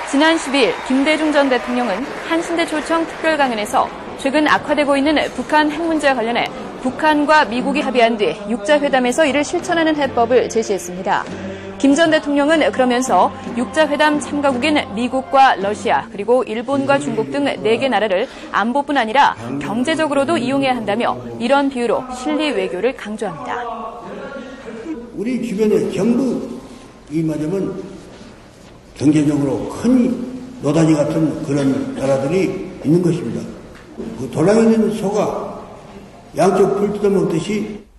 지난 12일 김대중 전 대통령은 한신대 초청 특별강연에서 최근 악화되고 있는 북한 핵 문제와 관련해 북한과 미국이 합의한 뒤 육자회담에서 이를 실천하는 해법을 제시했습니다. 김 전 대통령은 그러면서 육자회담 참가국인 미국과 러시아 그리고 일본과 중국 등 4개 나라를 안보뿐 아니라 경제적으로도 이용해야 한다며 이런 비유로 실리 외교를 강조합니다. 우리 주변에 전부 이 말하면 경제적으로 큰 노다지 같은 그런 나라들이 있는 것입니다. 그 돌아다니는 소가 양쪽 불 뜯어먹듯이